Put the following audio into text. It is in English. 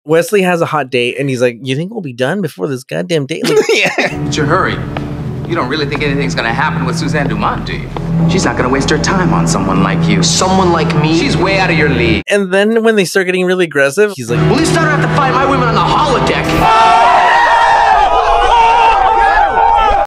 Wesley has a hot date, and he's like, "You think we'll be done before this goddamn date?" Like, Yeah. What's your hurry? You don't really think anything's gonna happen with Suzanne Dumont, do you? She's not gonna waste her time on someone like you. Someone like me? She's way out of your league. And then when they start getting really aggressive, he's like, Well, at least I don't have to fight my women on the holodeck.